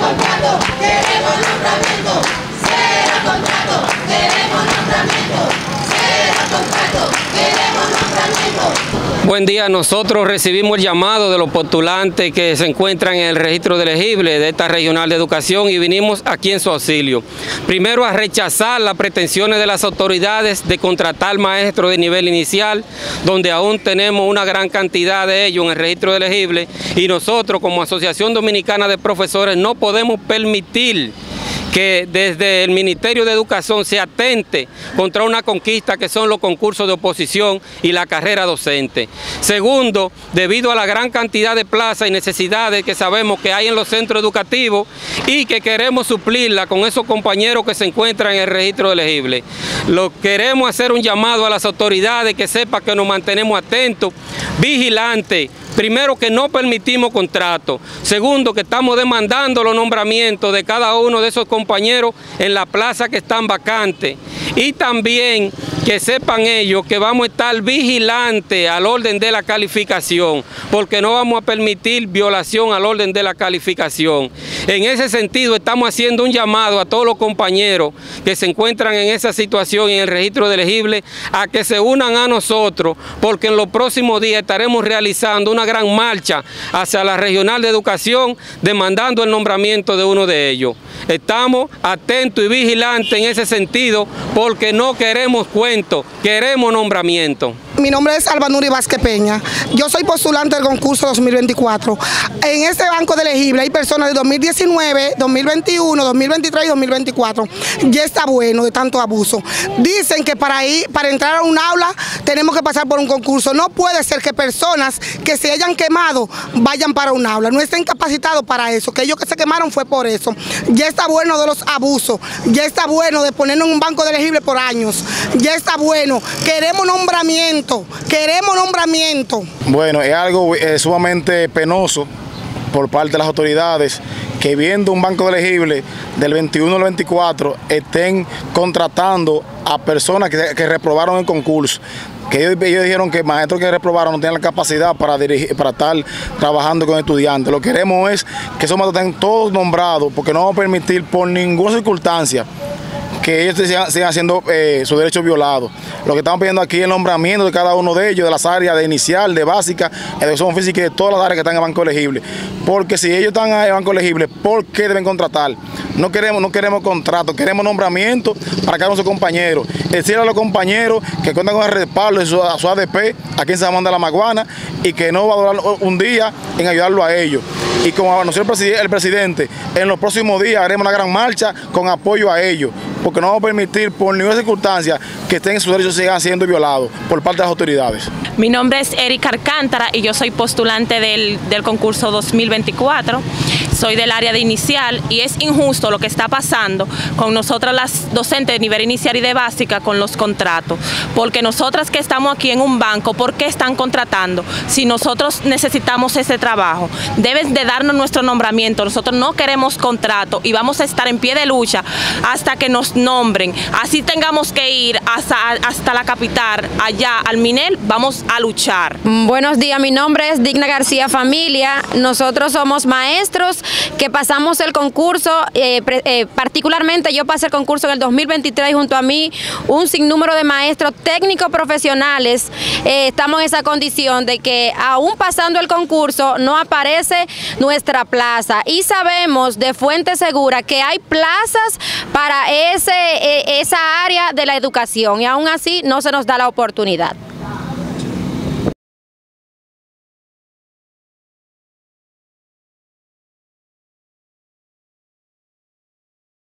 contrato, queremos nombramiento. Cero contrato, queremos nombramiento. Cero contrato, queremos nombramiento. Buen día, nosotros recibimos el llamado de los postulantes que se encuentran en el registro de elegibles de esta regional de educación y vinimos aquí en su auxilio. Primero a rechazar las pretensiones de las autoridades de contratar maestros de nivel inicial, donde aún tenemos una gran cantidad de ellos en el registro de elegibles y nosotros como Asociación Dominicana de Profesores no podemos permitir que desde el Ministerio de Educación se atente contra una conquista que son los concursos de oposición y la carrera docente. Segundo, debido a la gran cantidad de plazas y necesidades que sabemos que hay en los centros educativos y que queremos suplirla con esos compañeros que se encuentran en el registro elegible. Queremos hacer un llamado a las autoridades que sepan que nos mantenemos atentos, vigilantes. Primero, que no permitimos contratos. Segundo, que estamos demandando los nombramientos de cada uno de esos compañeros en la plaza que están vacantes. Y también que sepan ellos que vamos a estar vigilantes al orden de la calificación, porque no vamos a permitir violación al orden de la calificación. En ese sentido, estamos haciendo un llamado a todos los compañeros que se encuentran en esa situación en el registro de elegibles a que se unan a nosotros, porque en los próximos días estaremos realizando una gran marcha hacia la regional de educación demandando el nombramiento de uno de ellos. Estamos atentos y vigilantes en ese sentido porque no queremos cuentos, queremos nombramiento. Mi nombre es Albanuri Vázquez Peña, yo soy postulante del concurso 2024. En este banco de elegibles hay personas de 2019, 2021, 2023 y 2024. Ya está bueno de tanto abuso. Dicen que para entrar a un aula tenemos que pasar por un concurso. No puede ser que personas que se hayan quemado vayan para un aula, no estén capacitados para eso, que ellos que se quemaron fue por eso. Ya está bueno de los abusos, ya está bueno de ponernos en un banco de elegibles por años, ya está bueno, queremos nombramiento. Queremos nombramiento. Bueno, es algo sumamente penoso por parte de las autoridades que viendo un banco de elegibles del 21 al 24 estén contratando a personas que reprobaron el concurso. Que ellos dijeron que maestros que reprobaron no tienen la capacidad para estar trabajando con estudiantes. Lo que queremos es que esos maestros estén todos nombrados, porque no vamos a permitir por ninguna circunstancia que ellos sigan haciendo sus derechos violados. Lo que estamos pidiendo aquí es el nombramiento de cada uno de ellos, de las áreas de inicial, de básica, educación física y de todas las áreas que están en el banco elegible. Porque si ellos están en el banco elegible, ¿por qué deben contratar? No queremos contratos, queremos nombramiento para cada uno de sus compañeros. Decirle a los compañeros que cuentan con el respaldo de su ADP aquí en San Juan de la Maguana y que no va a durar un día en ayudarlo a ellos. Y como anunció el presidente, en los próximos días haremos una gran marcha con apoyo a ellos, porque no vamos a permitir por ninguna circunstancia que estén en sus derechos sigan siendo violados por parte de las autoridades. Mi nombre es Erika Alcántara y yo soy postulante del concurso 2024. Soy del área de inicial y es injusto lo que está pasando con nosotras las docentes de nivel inicial y de básica con los contratos. Porque nosotras que estamos aquí en un banco, ¿por qué están contratando? Si nosotros necesitamos ese trabajo, deben de darnos nuestro nombramiento. Nosotros no queremos contrato y vamos a estar en pie de lucha hasta que nos nombren. Así tengamos que ir hasta la capital, allá al Minel, vamos a luchar. Buenos días, mi nombre es Digna García Familia. Nosotros somos maestros que pasamos el concurso, particularmente yo pasé el concurso en el 2023 junto a mí, un sinnúmero de maestros técnicos profesionales. Estamos en esa condición de que aún pasando el concurso no aparece nuestra plaza y sabemos de fuente segura que hay plazas para esa área de la educación y aún así no se nos da la oportunidad.